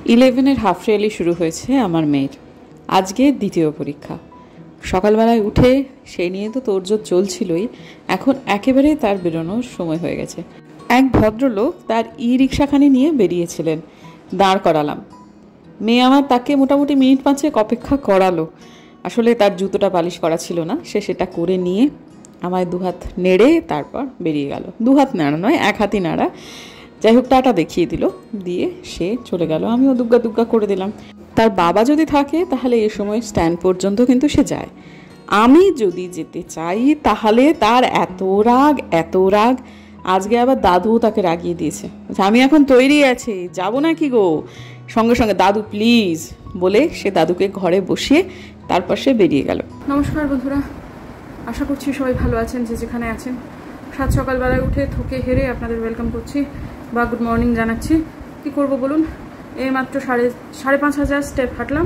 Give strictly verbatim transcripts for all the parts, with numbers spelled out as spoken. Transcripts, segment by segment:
ইলেভেনের half yearly শুরু হয়েছে আমার মেয়ের। আজকে দ্বিতীয় পরীক্ষা। সকালবেলায় উঠে সেই নিয়ে তো তোড়জোড় চলছিলই, এখন একেবারে তার বেরোনোর সময় হয়ে গেছে। এক ভদ্রলোক তার ই রিক্সাখানি নিয়ে বেরিয়েছিলেন, দাঁড় করালাম। মেয়ে আমার তাকে মোটামুটি মিনিট পাঁচেক অপেক্ষা করালো। আসলে তার জুতোটা পালিশ করা ছিল না, সে সেটা করে নিয়ে আমায় দুহাত নেড়ে তারপর বেরিয়ে গেল। দুহাত নাড়া নয়, এক হাতই নাড়া। যাই হোক, টাটা দেখিয়ে দিল, দিয়ে সে চলে গেল। আমিও দুগ্গা দুগ্গা করে দিলাম। তার বাবা যদি থাকে তাহলে এ সময় স্ট্যান্ড পর্যন্ত কিন্তু সে যায়। আমি যদি যেতে চাই তাহলে তার এত রাগ এত রাগ। আজকে আবার দাদু তাকে রাগিয়ে দিয়েছে, আমি এখন তৈরি আছি, যাবো না কি গো, সঙ্গে সঙ্গে দাদু প্লিজ বলে সে দাদুকে ঘরে বসিয়ে তারপর সে বেরিয়ে গেল। নমস্কার বন্ধুরা, আশা করছি সবাই ভালো আছেন যে যেখানে আছেন। সাত সকালবেলায় উঠে থকে হেরে আপনাদের ওয়েলকাম করছি বা গুড মর্নিং জানাচ্ছি। কি করব বলুন, এই মাত্র সাড়ে সাড়ে পাঁচ হাজার স্টেপ হাঁটলাম।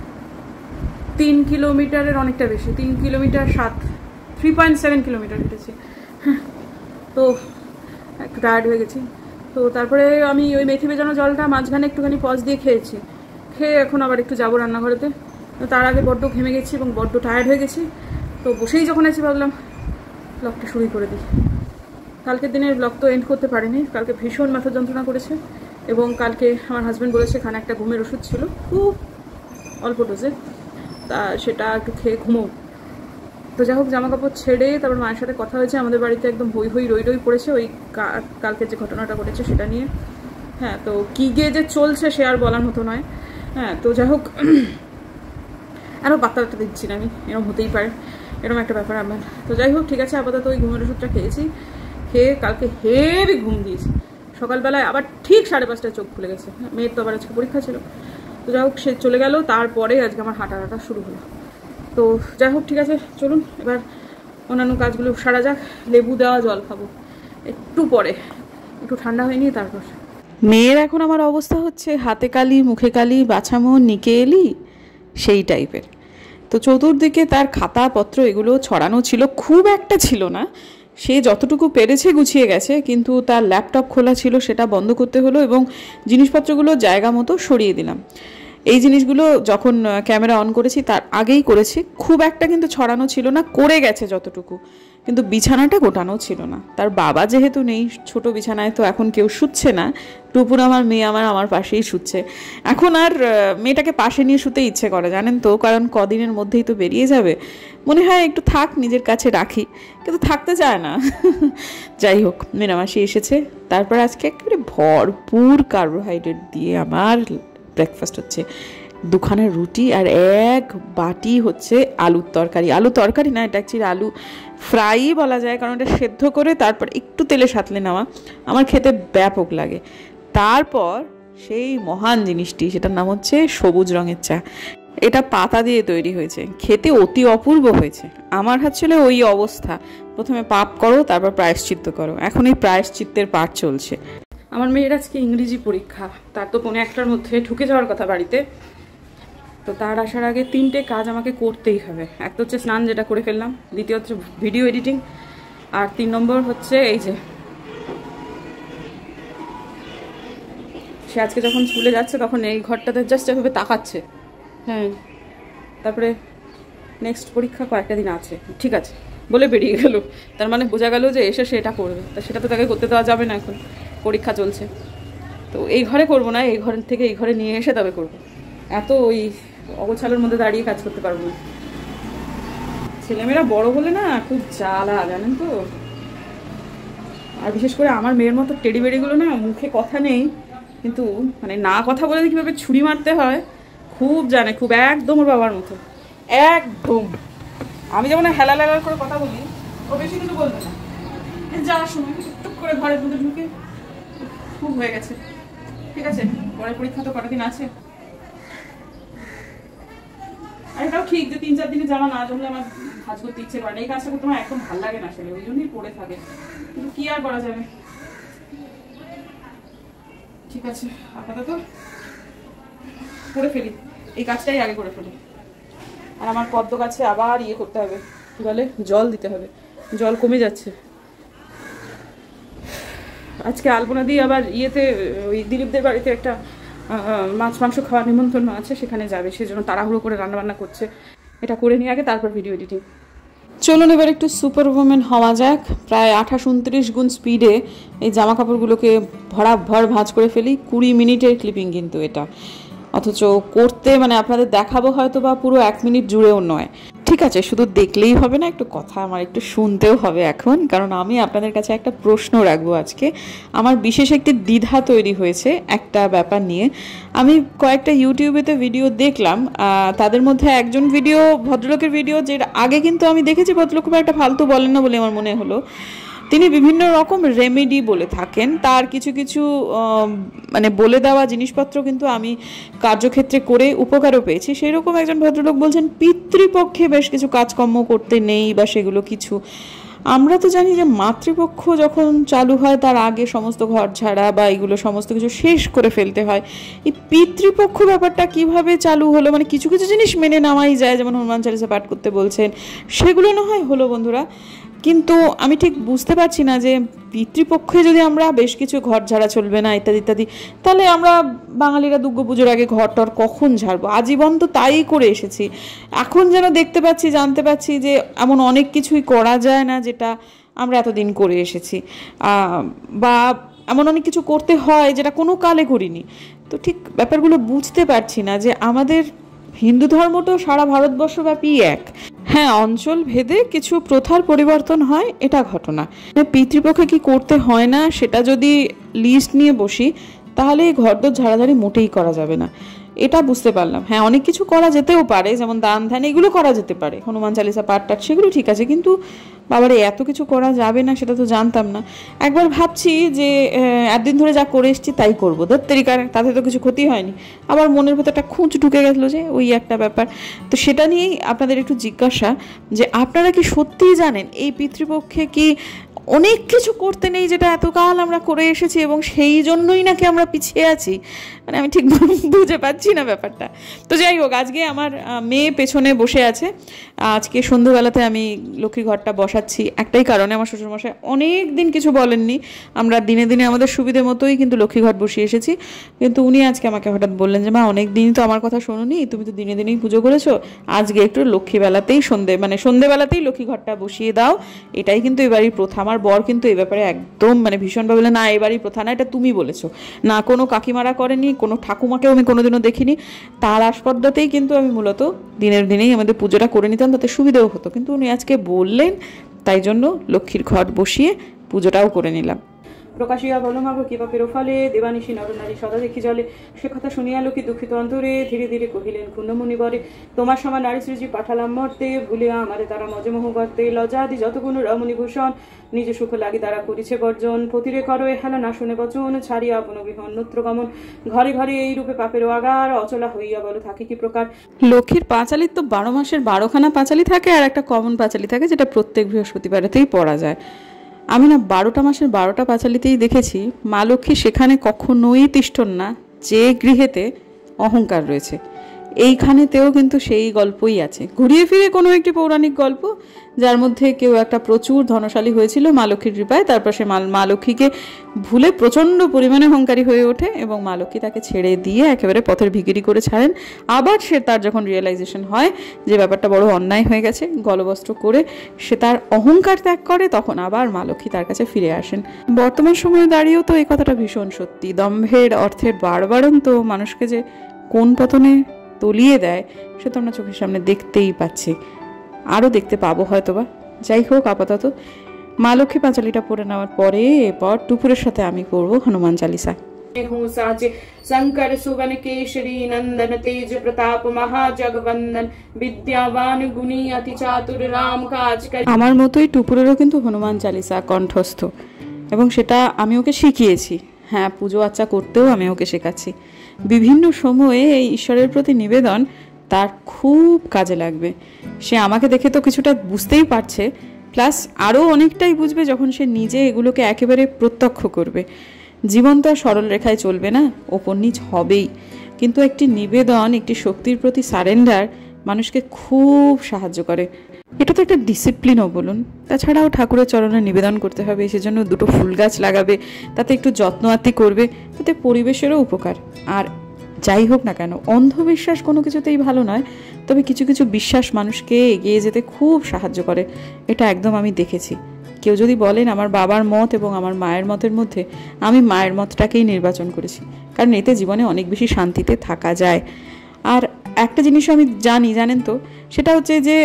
তিন কিলোমিটারের অনেকটা বেশি, তিন কিলোমিটার সাত থ্রি পয়েন্ট সেভেন কিলোমিটার হেঁটেছি। তো একটু টায়ার্ড হয়ে গেছি। তো তারপরে আমি ওই মেথি ভেজানো জলটা মাঝখানে একটুখানি পজ দিয়ে খেয়েছি। খেয়ে এখন আবার একটু যাবো রান্নাঘরেতে। তার আগে বড্ড ঘেমে গেছি এবং বড্ড টায়ার্ড হয়ে গেছি। তো বসেই যখন আছি ভাবলাম ব্লগটা শুরুই করে দিই। কালকের দিনের ব্লগ তো এন্ড করতে পারিনি, কালকে ভীষণ মাথা যন্ত্রণা করেছে এবং কালকে আমার হাজব্যান্ড বলেছে এখানে একটা ঘুমের ওষুধ ছিল খুব অল্প ডোজে, তা সেটা একটু খেয়ে ঘুমোও। তো যাই হোক, জামা কাপড় ছেড়ে তারপর মায়ের সাথে কথা হয়েছে। আমাদের বাড়িতে একদম হই হই রই রই পড়েছে ওই কালকে যে ঘটনাটা ঘটেছে সেটা নিয়ে। হ্যাঁ, তো কী গিয়ে যে চলছে সে আর বলার মতো নয়। হ্যাঁ, তো যাই হোক, আরও পাত্তা একটা দিচ্ছি না আমি, এরকম হতেই পারে, এরকম একটা ব্যাপার আমার। তো যাই হোক, ঠিক আছে, আপাতত ওই ঘুমের ওষুধটা খেয়েছি। খেয়ে কালকে হেভি ঘুম দিয়েছি। সকালবেলায় আবার ঠিক সাড়ে পাঁচটায় চোখ খুলে গেছে। মেয়ের তো আবার আজকে পরীক্ষা ছিল। তো যাই হোক, সে চলে গেল, তারপরে আজকে আমার হাঁটা হাঁটা শুরু হলো। তো যাই হোক, ঠিক আছে, চলুন এবার অন্যান্য কাজগুলো সারা যাক। লেবু দেওয়া জল খাবো একটু পরে, একটু ঠান্ডা হয়নি তারপর। মেয়ের এখন আমার অবস্থা হচ্ছে হাতে কালি মুখে কালি, বাছামো নিকে এলি সেই টাইপের। তো চতুর্দিকে তার খাতাপত্র এগুলো ছড়ানো ছিল, খুব একটা ছিল না, সে যতটুকু পেরেছে গুছিয়ে গেছে, কিন্তু তার ল্যাপটপ খোলা ছিল, সেটা বন্ধ করতে হলো এবং জিনিসপত্রগুলো জায়গা মতো সরিয়ে দিলাম। এই জিনিসগুলো যখন ক্যামেরা অন করেছি তার আগেই করেছি। খুব একটা কিন্তু ছড়ানো ছিল না, করে গেছে যতটুকু, কিন্তু বিছানাটা গোটানো ছিল না। তার বাবা যেহেতু নেই, ছোট বিছানায় তো এখন কেউ শুচ্ছে না। টুপুর আমার মেয়ে আমার আমার পাশেই শুচ্ছে। এখন আর মেয়েটাকে পাশে নিয়ে শুতে ইচ্ছে করে, জানেন তো, কারণ কদিনের মধ্যেই তো বেরিয়ে যাবে। মনে হয় একটু থাক, নিজের কাছে রাখি, কিন্তু থাকতে চায় না। যাই হোক, মেনামাসি এসেছে, তারপর আজকে একেবারে ভরপুর কার্বোহাইড্রেট দিয়ে আমার ব্রেকফাস্ট হচ্ছে। দুখানা রুটি আর এক বাটি হচ্ছে আলুর তরকারি। আলু তরকারি না, এটা অ্যাকচুয়ালি আলু ফ্রাই বলা যায়, কারণ এটা সেদ্ধ করে তারপর একটু তেলে সাঁতলে নেওয়া আমার খেতে ব্যাপক লাগে। তারপর সেই মহান জিনিসটি, সেটার নাম হচ্ছে সবুজ রঙের চা। এটা পাতা দিয়ে তৈরি হয়েছে, খেতে অতি অপূর্ব হয়েছে। আমার হাত ছিল ওই অবস্থা, প্রথমে পাপ করো তারপর প্রায়শ্চিত্ত করো। এখন এই প্রায়শ্চিত্তের পাঠ চলছে। আমার মেয়ের আজকে ইংরেজি পরীক্ষা, তার তো পৌনে একটার মধ্যে ঢুকে যাওয়ার কথা বাড়িতে। তো তার আসার আগে তিনটে কাজ আমাকে করতেই হবে। এক তো হচ্ছে স্নান, যেটা করে ফেললাম, দ্বিতীয় হচ্ছে ভিডিও এডিটিং, আর তিন নম্বর হচ্ছে এই যে সে আজকে যখন স্কুলে যাচ্ছে তখন এই ঘরটাতে জাস্ট এভাবে তাকাচ্ছে। হ্যাঁ, তারপরে নেক্সট পরীক্ষা কয়েকটা দিন আছে, ঠিক আছে বলে বেরিয়ে গেল। তার মানে বোঝা গেল যে এসে সেটা করবে, তা সেটা তো তাকে করতে দেওয়া যাবে না, এখন পরীক্ষা চলছে। তো এই ঘরে করবো না, এই ঘর থেকে এই ঘরে নিয়ে এসে তবে করবো। এত ওই অগোছালোর মধ্যে দাঁড়িয়ে কাজ করতে পারবো না। ছেলেমেয়েরা বড় হলে না খুব জ্বালা, জানেন তো। আর বিশেষ করে আমার মেয়ের মতো টেডি বেড়িগুলো না, মুখে কথা নেই কিন্তু মানে না কথা বলে কীভাবে ছুরি মারতে হয় খুব জানে, খুব একদম ওর বাবার মতো একদম। আমি যেমন হেলা লেলার করে কথা বলি, ও বেশি কিছু বলবে না, যাওয়ার সময় টুক করে ঘরের মধ্যে ঢুকে খুব হয়ে গেছে। ঠিক আছে, পরের পরীক্ষা তো কটা দিন আছে। আর এটাও ঠিক যে তিন চার দিনে জামা না জমলে আমার কাজ করতে ইচ্ছে করে না। এই কাজটা করতে আমার একদম ভালো লাগে না আসলে, ওই জন্যই পড়ে থাকে, কিন্তু কি আর করা যাবে। ঠিক আছে, আপাতত করে ফেলি, এই কাজটাই আগে করে ফেলি। আর আমার পদ্ম গাছে আবার ইয়ে করতে হবে, কি বলে, জল দিতে হবে, জল কমে যাচ্ছে। আজকে আলপনা দিয়ে আবার ইয়েতে ওই দিলীপদের বাড়িতে একটা মাছ মাংস খাওয়ার নিমন্ত্রণ আছে, সেখানে যাবে, সেজন্য তাড়াহুড়ো করে রান্নাবান্না করছে। এটা করে নিয়ে আগে তারপর ভিডিও এডিটিং। চলুন এবার একটু সুপার ওমেন হওয়া যাক। প্রায় আঠাশ উনত্রিশ গুণ স্পিডে এই জামা কাপড়গুলোকে ভরা ভর ভাঁজ করে ফেলি। কুড়ি মিনিটের ক্লিপিং কিন্তু এটা, অথচ করতে মানে আপনাদের দেখাবো হয়তো বা পুরো এক মিনিট জুড়েও নয়। ঠিক আছে, শুধু দেখলেই হবে না, একটু কথা আমার একটু শুনতেও হবে এখন, কারণ আমি আপনাদের কাছে একটা প্রশ্ন রাখবো আজকে। আমার বিশেষ একটি দ্বিধা তৈরি হয়েছে একটা ব্যাপার নিয়ে। আমি কয়েকটা ইউটিউবেতে ভিডিও দেখলাম, তাদের মধ্যে একজন ভিডিও, ভদ্রলোকের ভিডিও, যেটা আগে কিন্তু আমি দেখেছি ভদ্রলোক খুব একটা ফালতু বলেন না বলে আমার মনে হলো। তিনি বিভিন্ন রকম রেমেডি বলে থাকেন, তার কিছু কিছু মানে বলে দেওয়া জিনিসপত্র কিন্তু আমি কার্যক্ষেত্রে করে উপকারও পেয়েছি। সেই রকম একজন ভদ্রলোক বলছেন পিতৃপক্ষে বেশ কিছু কাজকর্ম করতে নেই বা সেগুলো কিছু। আমরা তো জানি যে মাতৃপক্ষ যখন চালু হয় তার আগে সমস্ত ঘর ঝাড়া বা এগুলো সমস্ত কিছু শেষ করে ফেলতে হয়। এই পিতৃপক্ষ ব্যাপারটা কিভাবে চালু হলো, মানে কিছু কিছু জিনিস মেনে নেওয়াই যায়, যেমন হনুমান চালিসা পাঠ করতে বলছেন, সেগুলো না হয় হলো বন্ধুরা, কিন্তু আমি ঠিক বুঝতে পারছি না যে পিতৃপক্ষে যদি আমরা বেশ কিছু ঘর ঝাড়া চলবে না ইত্যাদি ইত্যাদি, তাহলে আমরা বাঙালিরা দুর্গা পুজোর আগে ঘর টর কখন ঝাড়বো? আজীবন তো তাই করে এসেছি। এখন যেন দেখতে পাচ্ছি, জানতে পাচ্ছি যে এমন অনেক কিছুই করা যায় না যেটা আমরা এতদিন করে এসেছি, বা এমন অনেক কিছু করতে হয় যেটা কোনো কালে করিনি। তো ঠিক ব্যাপারগুলো বুঝতে পারছি না যে আমাদের হিন্দু ধর্মটাও সারা ভারতবর্ষব্যাপী এক। হ্যাঁ, অঞ্চল ভেদে কিছু প্রথার পরিবর্তন হয়, এটা ঘটনা। পিতৃপক্ষে কি করতে হয় না সেটা যদি লিস্ট নিয়ে বসি, তাহলে এই ঘরদোর ঝাড়াঝাড়ি মোটেই করা যাবে না, এটা বুঝতে পারলাম। হ্যাঁ, অনেক কিছু করা যেতেও পারে, যেমন দান ধ্যান এগুলো করা যেতে পারে, হনুমান চালিসা পাঠ টাঠ সেগুলো ঠিক আছে, কিন্তু বাবারে এত কিছু করা যাবে না সেটা তো জানতাম না। একবার ভাবছি যে একদিন ধরে যা করে এসেছি তাই করবো, ধত্তেরিকার, তাতে তো কিছু ক্ষতি হয়নি। আবার মনের ভেতর একটা খুঁজ ঢুকে গেছিলো যে ওই একটা ব্যাপার। তো সেটা নিয়েই আপনাদের একটু জিজ্ঞাসা যে আপনারা কি সত্যিই জানেন এই পিতৃপক্ষে কি অনেক কিছু করতে নেই যেটা এতকাল আমরা করে এসেছি, এবং সেই জন্যই নাকি আমরা পিছিয়ে আছি? মানে আমি ঠিক বুঝে পাচ্ছি না ব্যাপারটা। তো যাই হোক, আজকে আমার মেয়ে পেছনে বসে আছে। আজকে সন্ধ্যেবেলাতে আমি লক্ষ্মী ঘরটা বসাচ্ছি একটাই কারণে, আমার শ্বশুরমশাই অনেক দিন কিছু বলেননি, আমরা দিনে দিনে আমাদের সুবিধে মতোই কিন্তু লক্ষ্মী ঘর বসিয়ে এসেছি। কিন্তু উনি আজকে আমাকে হঠাৎ বললেন যে মা, অনেক দিনই তো আমার কথা শোনোনি, তুমি তো দিনে দিনেই পুজো করেছো, আজকে একটু লক্ষ্মীবেলাতেই সন্ধে মানে সন্ধেবেলাতেই লক্ষ্মী ঘরটা বসিয়ে দাও। এটাই কিন্তু এবারই প্রথা। আমার বর কিন্তু এই ব্যাপারে একদম মানে ভীষণভাবে বলে, না এবারই প্রথা না, এটা তুমি বলেছো, না কোনো কাকিমারা করেনি, কোনো ঠাকুমাকেও আমি কোনোদিনও দেখিনি। তার আস্পর্দাতেই কিন্তু আমি মূলত দিনের দিনেই আমাদের পুজোটা করে নিতাম, তাতে সুবিধেও হতো। কিন্তু উনি আজকে বললেন, তাই জন্য লক্ষ্মীর ঘট বসিয়ে পুজোটাও করে নিলাম। প্রকাশিয়া বলো মাগো কিবা পেরো ফলে, দেবানিশী নরনারী সদা দেখি জলে, সে কথা শুনিয়া লোকে দুঃখিত অন্তরে, ধীরে ধীরে কহিলেন ক্ষুণ্ণমণি বরে, তোমার সমান নারী সৃজি পাঠালাম মর্তে, ভুলিয়া আমারে তারা মজমোহ করতে, লজ্জাদি যত গুণ রমণী ভূষণ, নিজ সুখ লাগি তারা করিছে বর্জন, পতিরে করো হেলা না শুনে বচন, ছাড়িয়া আপন গৃহ অন্যত্র গমন, ঘরে ঘরে এই রূপে পাপের আগার, অচলা হইয়া বলো থাকে কি প্রকার। লক্ষ্মীর পাঁচালির তো বারো মাসের বারোখানা পাঁচালি থাকে, আর একটা কমন পাঁচালি থাকে যেটা প্রত্যেক বৃহস্পতিবারেতেই পড়া যায়। আমি না বারোটা মাসের বারোটা পাঁচালিতেই দেখেছি মা লক্ষ্মী সেখানে কখনোই তিষ্ঠন না যে গৃহেতে অহংকার রয়েছে। এইখানেতেও কিন্তু সেই গল্পই আছে, ঘুরিয়ে ফিরে কোনো একটি পৌরাণিক গল্প, যার মধ্যে কেউ একটা প্রচুর ধনশালী হয়েছিল মা লক্ষ্মীর কৃপায়, তারপর সে মা লক্ষ্মীকে ভুলে প্রচণ্ড পরিমাণে অহংকারী হয়ে ওঠে এবং মা লক্ষ্মী তাকে ছেড়ে দিয়ে একেবারে পথের ভিখিরি করে ছাড়েন। আবার সে তার যখন রিয়েলাইজেশন হয় যে ব্যাপারটা বড় অন্যায় হয়ে গেছে, গলবস্ত্র করে সে তার অহংকার ত্যাগ করে, তখন আবার মা লক্ষ্মী তার কাছে ফিরে আসেন। বর্তমান সময়ে দাঁড়িয়েও তো এই কথাটা ভীষণ সত্যি। দম্ভের অর্থের বাড়বাড়ন্ত মানুষকে যে কোন পতনে তলিয়ে দেয় সে তো আমরা চোখের সামনে দেখতেই পাচ্ছি, আরও দেখতে পাবো হয়তো বা। যাই হোক, আপাতত মা লক্ষ্মী পাঁচালিটা পড়ে নেওয়ার পরে এরপর টুপুরের সাথে আমি পড়বো হনুমান চালিসা। শঙ্কর সুবন কেশরী নন্দন তেজ প্রতাপ মহাজগবন্দন বিদ্যাবান গুণী অতি চাতুর রাম কাজ। আমার মতোই টুপুরেরও কিন্তু হনুমান চালিসা কণ্ঠস্থ, এবং সেটা আমি ওকে শিখিয়েছি। হ্যাঁ, পুজো আচ্চা করতেও আমি ওকে শেখাচ্ছি। বিভিন্ন সময়ে এই ঈশ্বরের প্রতি নিবেদন তার খুব কাজে লাগবে। সে আমাকে দেখে তো কিছুটা বুঝতেই পারছে, প্লাস আরও অনেকটাই বুঝবে যখন সে নিজে এগুলোকে একেবারে প্রত্যক্ষ করবে। জীবন তো আর সরল রেখায় চলবে না, ওপর নিচ হবেই, কিন্তু একটি নিবেদন, একটি শক্তির প্রতি সারেন্ডার মানুষকে খুব সাহায্য করে। এটা তো একটা ডিসিপ্লিনও বলুন। তাছাড়াও ঠাকুরের চরণে নিবেদন করতে হবে, সেজন্য দুটো ফুল গাছ লাগাবে, তাতে একটু যত্ন আত্তি করবে, তাতে পরিবেশেরও উপকার। আর যাই হোক না কেন, অন্ধবিশ্বাস কোনো কিছুতেই ভালো নয়, তবে কিছু কিছু বিশ্বাস মানুষকে এগিয়ে যেতে খুব সাহায্য করে, এটা একদম আমি দেখেছি। কেউ যদি বলেন আমার বাবার মত এবং আমার মায়ের মতের মধ্যে, আমি মায়ের মতটাকেই নির্বাচন করেছি, কারণ এতে জীবনে অনেক বেশি শান্তিতে থাকা যায়। আর একটা জিনিসও আমি জানি, জানেন তো, সেটা হচ্ছে যে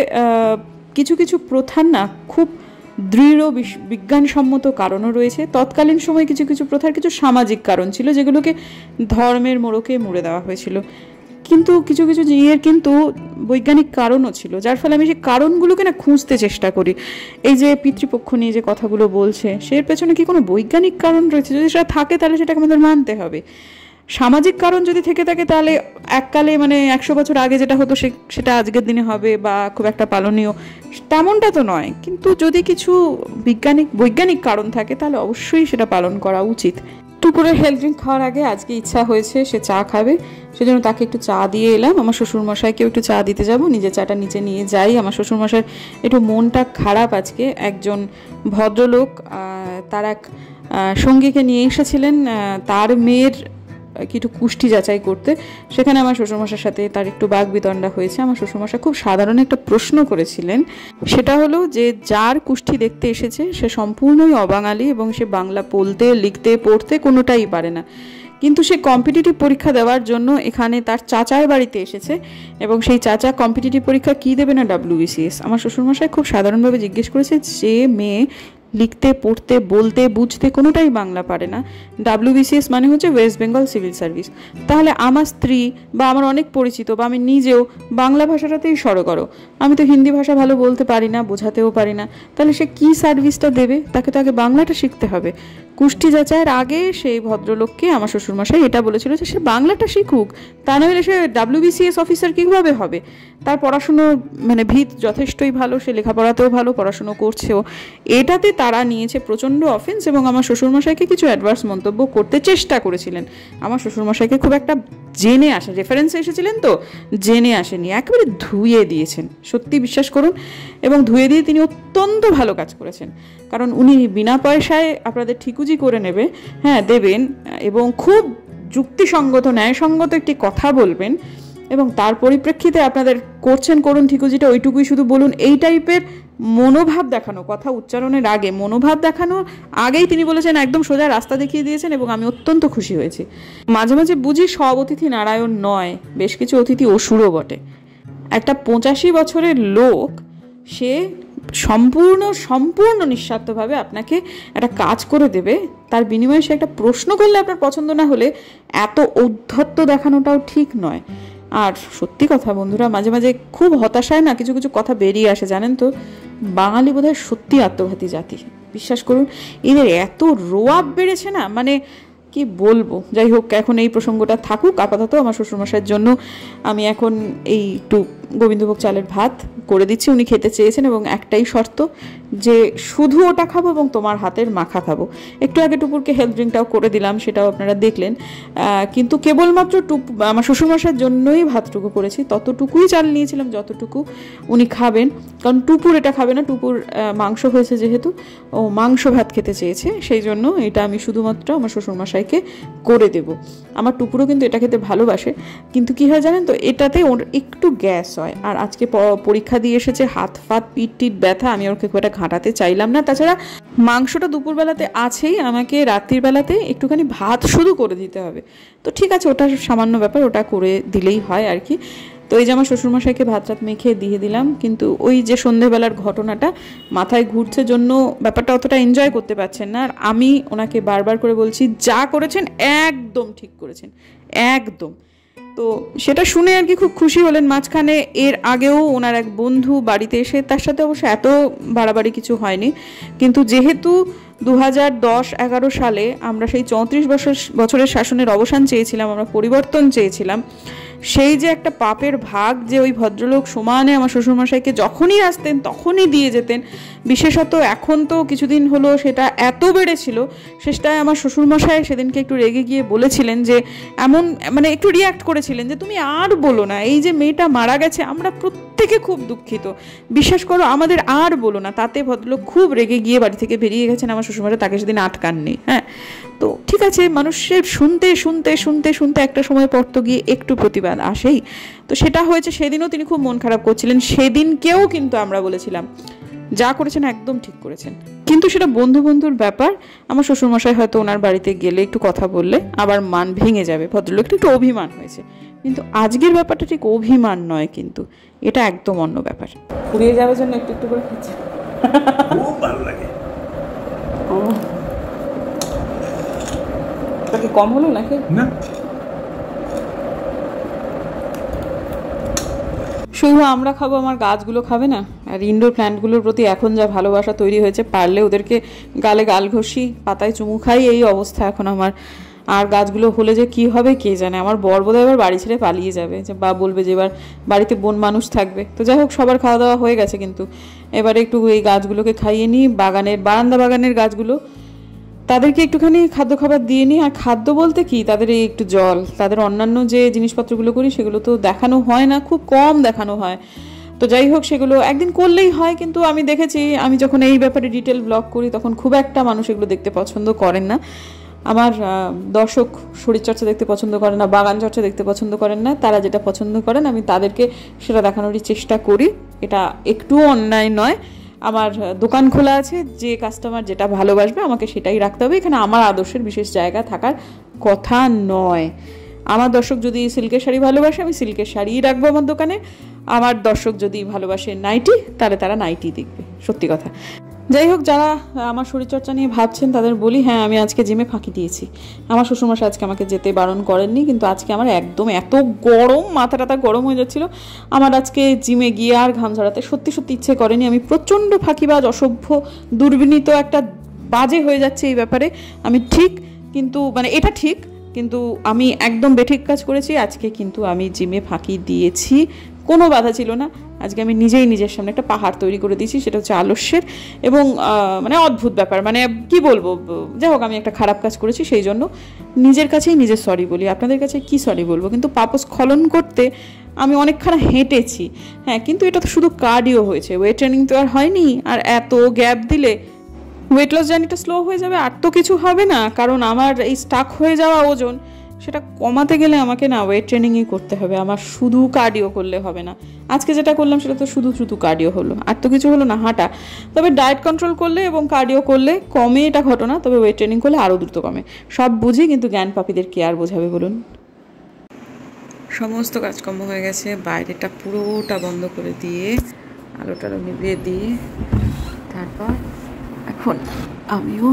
কিছু কিছু প্রথার না খুব দৃঢ় বিজ্ঞানসম্মত কারণও রয়েছে। তৎকালীন সময় কিছু কিছু প্রথার কিছু সামাজিক কারণ ছিল, যেগুলোকে ধর্মের মোড়কে মুড়ে দেওয়া হয়েছিল, কিন্তু কিছু কিছু ইয়ের কিন্তু বৈজ্ঞানিক কারণও ছিল, যার ফলে আমি সেই কারণগুলোকে না খুঁজতে চেষ্টা করি। এই যে পিতৃপক্ষ নিয়ে যে কথাগুলো বলছে, সের পেছনে কি কোনো বৈজ্ঞানিক কারণ রয়েছে? যদি সেটা থাকে তাহলে সেটাকে আমাদের মানতে হবে। সামাজিক কারণ যদি থেকে থাকে তাহলে এককালে মানে একশো বছর আগে যেটা হতো সে সেটা আজকের দিনে হবে বা খুব একটা পালনীয়, তেমনটা তো নয়। কিন্তু যদি কিছু বিজ্ঞানিক বৈজ্ঞানিক কারণ থাকে তাহলে অবশ্যই সেটা পালন করা উচিত। দুপুরের হেলথ ড্রিঙ্ক খাওয়ার আগে আজকে ইচ্ছা হয়েছে সে চা খাবে, সেজন্য তাকে একটু চা দিয়ে এলাম। আমার শ্বশুরমশাইকেও একটু চা দিতে যাব, নিজের চাটা নিচে নিয়ে যাই। আমার শ্বশুরমশাইয়ের একটু মনটা খারাপ আজকে। একজন ভদ্রলোক তার এক সঙ্গীকে নিয়ে এসেছিলেন তার মেয়ের কিছু কুষ্টি যাচাই করতে, সেখানে আমার শ্বশুরমশাইয়ের সাথে তার একটু বাক বিতণ্ডা হয়েছে। আমার শ্বশুরমশাই খুব সাধারণ একটা প্রশ্ন করেছিলেন, সেটা হলো যে যার কুষ্টি দেখতে এসেছে সে সম্পূর্ণই অবাঙালি এবং সে বাংলা বলতে লিখতে পড়তে কোনোটাই পারে না, কিন্তু সে কম্পিটিটিভ পরীক্ষা দেওয়ার জন্য এখানে তার চাচার বাড়িতে এসেছে এবং সেই চাচা কম্পিটিটিভ পরীক্ষা কী দেবে না ডাব্লিউবিসিএস। আমার শ্বশুরমশাই খুব সাধারণভাবে জিজ্ঞেস করেছে, যে মেয়ে লিখতে পড়তে বলতে বুঝতে কোনোটাই বাংলা পারে না, ডাব্লিউবিসিএস মানে হচ্ছে ওয়েস্ট বেঙ্গল সিভিল সার্ভিস, তাহলে আমার স্ত্রী বা আমার অনেক পরিচিত বা আমি নিজেও বাংলা ভাষাটাতেই সড়গড়, আমি তো হিন্দি ভাষা ভালো বলতে পারি না, বোঝাতেও পারি না, তাহলে সে কী সার্ভিসটা দেবে? তাকে তো আগে বাংলাটা শিখতে হবে। কুষ্টি যাচাইয়ের আগে সেই ভদ্রলোককে আমার শ্বশুরমশাই এটা বলেছিল যে সে বাংলাটা শিখুক, তা নইলে সে ডাব্লিউবিসিএস অফিসার কীভাবে হবে? তার পড়াশুনো মানে ভিত যথেষ্টই ভালো, সে লেখাপড়াতেও ভালো, পড়াশুনো করছেও। এটাতে তারা নিয়েছে প্রচণ্ড অফেন্স এবং আমার শ্বশুরমশাইকে কিছু অ্যাডভার্স মন্তব্য করতে চেষ্টা করেছিলেন। আমার শ্বশুরমশাইকে খুব একটা জেনে আসে, রেফারেন্সে এসেছিলেন তো জেনে আসেনি, একেবারে ধুয়ে দিয়েছেন, সত্যি বিশ্বাস করুন। এবং ধুয়ে দিয়ে তিনি অত্যন্ত ভালো কাজ করেছেন, কারণ উনি বিনা পয়সায় আপনাদের ঠিকুজি করে নেবে, হ্যাঁ দেবেন, এবং খুব যুক্তিসঙ্গত ন্যায়সঙ্গত একটি কথা বলবেন এবং তার পরিপ্রেক্ষিতে আপনাদের করছেন করুন ঠিকুজিটা ওইটুকুই শুধু বলুন, এই টাইপের মনোভাব দেখানো, কথা উচ্চারণের আগে মনোভাব দেখানোর আগেই তিনি বলেছেন, একদম সোজা রাস্তা দেখিয়ে দিয়েছেন এবং আমি অত্যন্ত খুশি হয়েছি। মাঝে মাঝে বুঝি সব অতিথি নারায়ণ নয়, বেশ কিছু অতিথি অসুরও বটে। একটা পঁচাশি বছরের লোক, সে সম্পূর্ণ সম্পূর্ণ নিঃস্বার্থভাবে আপনাকে একটা কাজ করে দেবে, তার বিনিময়ে সে একটা প্রশ্ন করলে আপনার পছন্দ না হলে এত ঔদ্ধত্য দেখানোটাও ঠিক নয়। আর সত্যি কথা বন্ধুরা, মাঝে মাঝে খুব হতাশায় না কিছু কিছু কথা বেরিয়ে আসে, জানেন তো, বাঙালি বোধহয় সত্যি আত্মঘাতী জাতি, বিশ্বাস করুন। এদের এত রোয়াব বেড়েছে না, মানে কি বলবো। যাই হোক, এখন এই প্রসঙ্গটা থাকুক আপাতত। আমার শ্বশুরমশাইয়ের জন্য আমি এখন এই একটু গোবিন্দভোগ চালের ভাত করে দিচ্ছি, উনি খেতে চেয়েছেন এবং একটাই শর্ত যে শুধু ওটা খাবো এবং তোমার হাতের মাখা খাবো। একটু আগে টুপুরকে হেলথ ড্রিঙ্কটাও করে দিলাম, সেটাও আপনারা দেখলেন, কিন্তু কেবলমাত্র টুপ আমার শ্বশুরমশাইয়ের জন্যই ভাতটুকু করেছি, ততটুকুই চাল নিয়েছিলাম যতটুকু উনি খাবেন, কারণ টুপুর এটা খাবে না, টুপুর মাংস হয়েছে যেহেতু, ও মাংস ভাত খেতে চেয়েছে, সেই জন্য এটা আমি শুধুমাত্র আমার শ্বশুরমশাইকে করে দেব। আমার টুপুরও কিন্তু এটা খেতে ভালোবাসে, কিন্তু কি হয় জানেন তো, এটাতে ওর একটু গ্যাস হয়, আর আজকে পরীক্ষা দিয়ে এসেছে, হাত ফাত পিঠ টিট ব্যথা, আমি ওকে খুব একটা ঘাঁটাতে চাইলাম না। তাছাড়া মাংসটা দুপুরবেলাতে আছেই, আমাকে রাত্রির বেলাতে একটুখানি ভাত শুধু করে দিতে হবে, তো ঠিক আছে, ওটা সামান্য ব্যাপার, ওটা করে দিলেই হয় আর কি। তো এই যে আমার শ্বশুরমশাইকে ভাত রাত মেখে দিয়ে দিলাম, কিন্তু ওই যে সন্ধেবেলার ঘটনাটা মাথায় ঘুরছে জন্য ব্যাপারটা অতটা এনজয় করতে পারছেন না। আর আমি ওনাকে বারবার করে বলছি, যা করেছেন একদম ঠিক করেছেন, একদম। তো সেটা শুনে আর কি খুব খুশি হলেন। মাঝখানে এর আগেও ওনার এক বন্ধু বাড়িতে এসে, তার সাথে অবশ্য এত বাড়াবাড়ি কিছু হয়নি, কিন্তু যেহেতু দু হাজার দশ এগারো সালে আমরা সেই চৌত্রিশ বছর বছরের শাসনের অবসান চেয়েছিলাম, আমরা পরিবর্তন চেয়েছিলাম, সেই যে একটা পাপের ভাগ যে ওই ভদ্রলোক সমানে আমার শ্বশুরমশাইকে যখনই আসতেন তখনই দিয়ে যেতেন, বিশেষত এখন তো কিছুদিন হলো সেটা এত বেড়েছিল, শেষটায় আমার শ্বশুরমশাই সেদিনকে একটু রেগে গিয়ে বলেছিলেন যে, এমন মানে একটু রিয়াক্ট করেছিলেন যে তুমি আর বলো না, এই যে মেয়েটা মারা গেছে আমরা প্রত্যেকে খুব দুঃখিত, বিশ্বাস করো আমাদের আর বলো না। তাতে ভদ্রলোক খুব রেগে গিয়ে বাড়ি থেকে বেরিয়ে গেছেন, আমার শ্বশুরমশাই তাকে সেদিন আটকাননি। হ্যাঁ, তো ঠিক আছে, মানুষের শুনতে শুনতে শুনতে শুনতে একটা সময় পর তো গিয়ে একটু প্রতিবাদ আসেই। তো সেটা হয়েছে, সেদিনও তিনি খুব মন খারাপ করছিলেন, সেদিনকেও কিন্তু আমরা বলেছিলাম যা করেছেন একদম ঠিক করেছেন। কিন্তু সেটা বন্ধু বন্ধুর ব্যাপার। আমার শ্বশুরমশাই হয়তো ওনার বাড়িতে গেলে একটু কথা বললে আবার মান ভেঙে যাবে, ভদ্রলোকটা একটু অভিমান হয়েছে, কিন্তু আজকের ব্যাপারটা ঠিক অভিমান নয়, কিন্তু এটা একদম অন্য ব্যাপার। ফুরিয়ে যাওয়ার জন্য একটু একটু করে খাচ্ছে, খুব ভালো লাগে। কি কম হলো নাকি? না, শুধু আমরা খাবো, আমার গাছগুলো খাবে না? আর ইনডোর প্ল্যান্টগুলোর প্রতি এখন যা ভালোবাসা তৈরি হয়েছে, পারলে ওদেরকে গালে গাল ঘষি, পাতায় চুমু খাই, এই অবস্থা এখন আমার। আর গাছগুলো হলে যে কি হবে কে জানে। আমার বর বোধহয় এবার বাড়ি ছেড়ে পালিয়ে যাবে, যে বা বলবে যে এবার বাড়িতে বোন মানুষ থাকবে। তো যাই হোক, সবার খাওয়া দাওয়া হয়ে গেছে, কিন্তু এবারে একটু এই গাছগুলোকে খাইয়ে নিই, বাগানের বারান্দা বাগানের গাছগুলো তাদেরকে একটুখানি খাদ্য খাবার দিয়ে নিই। আর খাদ্য বলতে কি, তাদের এই একটু জল, তাদের অন্যান্য যে জিনিসপত্রগুলো করি সেগুলো তো দেখানো হয় না, খুব কম দেখানো হয়। তো যাই হোক, সেগুলো একদিন করলেই হয়। কিন্তু আমি দেখেছি, আমি যখন এই ব্যাপারে ডিটেল ব্লগ করি তখন খুব একটা মানুষ এগুলো দেখতে পছন্দ করেন না। আমার দর্শক শরীরচর্চা দেখতে পছন্দ করেন না, বাগান চর্চা দেখতে পছন্দ করেন না। তারা যেটা পছন্দ করেন আমি তাদেরকে সেটা দেখানোরই চেষ্টা করি। এটা একটুও অন্যায় নয়। আমার দোকান খোলা আছে, যে কাস্টমার যেটা ভালোবাসবে আমাকে সেটাই রাখতে হবে। এখানে আমার আদর্শের বিশেষ জায়গা থাকার কথা নয়। আমার দর্শক যদি সিল্কের শাড়ি ভালোবাসে, আমি সিল্কের শাড়িই রাখবো আমার দোকানে। আমার দর্শক যদি ভালোবাসে নাইটি, তাহলে তারা নাইটি দেখবে, সত্যি কথা। যাই হোক, যারা আমার শরীরচর্চা নিয়ে ভাবছেন তাদের বলি, হ্যাঁ আমি আজকে জিমে ফাঁকি দিয়েছি। আমার শ্বশুরমশাই আজকে আমাকে যেতে বারণ করেননি, কিন্তু আজকে আমার একদম এত গরম, মাথা টাথা গরম হয়ে যাচ্ছিল, আমার আজকে জিমে গিয়ে আর ঘাম ঝরাতে সত্যি সত্যি ইচ্ছে করেনি। আমি প্রচণ্ড ফাঁকিবাজ, অসভ্য, দুর্বিনীত একটা বাজে হয়ে যাচ্ছে এই ব্যাপারে। আমি ঠিক, কিন্তু মানে এটা ঠিক, কিন্তু আমি একদম বেঠিক কাজ করেছি। আজকে কিন্তু আমি জিমে ফাঁকি দিয়েছি, কোনো বাধা ছিল না। আজকে আমি নিজেই নিজের সামনে একটা পাহাড় তৈরি করে দিয়েছি, সেটা হচ্ছে আলস্যের। এবং মানে অদ্ভুত ব্যাপার, মানে কি বলবো, যাই হোক আমি একটা খারাপ কাজ করেছি, সেই জন্য নিজের কাছেই নিজের সরি বলি। আপনাদের কাছে কি সরি বলবো, কিন্তু পাপস্খলন করতে আমি অনেকখানা হেঁটেছি, হ্যাঁ, কিন্তু এটা তো শুধু কার্ডিও হয়েছে, ওয়েট ট্রেনিং তো আর হয়নি। আর এত গ্যাপ দিলে ওয়েট লস জার্নিটা স্লো হয়ে যাবে, আর তো কিছু হবে না। কারণ আমার এই স্টাক হয়ে যাওয়া ওজন, সেটা কমাতে গেলে আমাকে না ওয়েট ট্রেনিংই করতে হবে, আমার শুধু কার্ডিও করলে হবে না। আজকে যেটা করলাম সেটা তো শুধু শুধু কার্ডিও হলো, আর তো কিছু হলো না, হাঁটা। তবে ডায়েট কন্ট্রোল করলে এবং কার্ডিও করলে কমে, এটা ঘটনা। তবে ওয়েট ট্রেনিং করলে আরও দ্রুত কমে। সব বুঝি, কিন্তু জ্ঞান পাপীদের কে আর বোঝাবে বলুন। সমস্ত কাজকর্ম হয়ে গেছে, বাইরেটা পুরোটা বন্ধ করে দিয়ে, আলোটা নিভিয়ে দিয়ে, তারপর এখন আমিও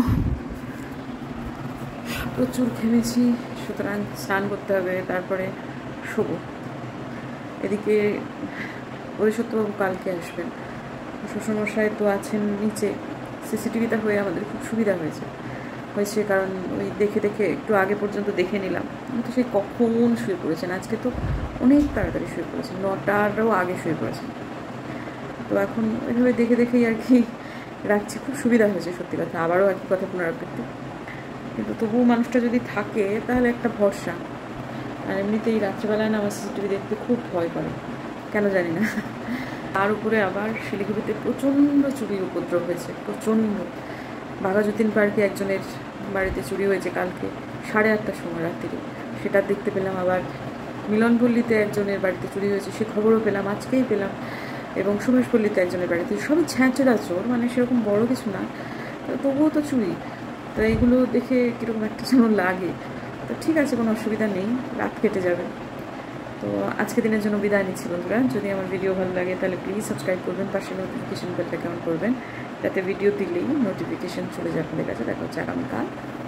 প্রচুর ঘেমেছি, সুতরাং স্নান করতে হবে, তারপরে শোবো। এদিকে পরিষদবাবু কালকে আসবেন, শ্বশুরমশাই তো আছেন নিচে। সিসিটিভিটা হয়ে আমাদের খুব সুবিধা হয়েছে হয়েছে কারণ ওই দেখে দেখে একটু আগে পর্যন্ত দেখে নিলাম। কিন্তু সেই কখন শুয়ে পড়েছেন, আজকে তো অনেক তাড়াতাড়ি শুয়ে পড়েছেন, নটারও আগে শুয়ে পড়েছেন। তো এখন ওইভাবে দেখে দেখেই আর কি রাখছি, খুব সুবিধা হয়েছে সত্যি কথা। আবারও একই কথা পুনরাবৃত্তি, কিন্তু তবুও মানুষটা যদি থাকে তাহলে একটা ভরসা। আর এমনিতেই রাত্রিবেলায় না আমার সিসিটিভি দেখতে খুব ভয় করে, কেন জানি না। তার উপরে আবার শিলিগুড়িতে প্রচণ্ড চুরির উপদ্রব হয়েছে, প্রচণ্ড। বাঘাযতীন পার্কে একজনের বাড়িতে চুরি হয়েছে কালকে সাড়ে আটটার সময় রাত্রিরে, সেটা দেখতে পেলাম। আবার মিলনপল্লীতে একজনের বাড়িতে চুরি হয়েছে, সে খবরও পেলাম, আজকেই পেলাম। এবং সুভাষপল্লীতে একজনের বাড়িতে, সবই ছ্যাঁচড়া চোর, মানে সেরকম বড় কিছু না, তবুও তো চুরি। তো এইগুলো দেখে কীরকম একটা যেন লাগে। তো ঠিক আছে, কোনো অসুবিধা নেই, রাত কেটে যাবে। তো আজকে দিনের জন্য বিদায় নিচ্ছি বন্ধুরা। যদি আমার ভিডিও ভালো লাগে তাহলে প্লিজ সাবস্ক্রাইব করবেন, পাশে নোটিফিকেশন বেলটা কেমন করবেন, যাতে ভিডিও দিলেই নোটিফিকেশন চলে যায় আপনাদের কাছে। দেখা হচ্ছে আগামীকাল।